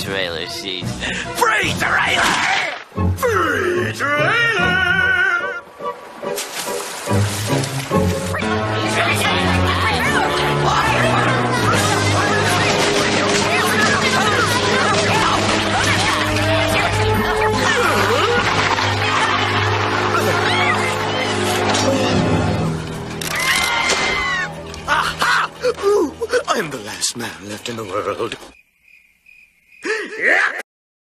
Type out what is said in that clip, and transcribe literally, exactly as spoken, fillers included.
trailer seat. Free trailer! Free trailer! Aha! Ooh, I'm the last man left in the world. Yeah.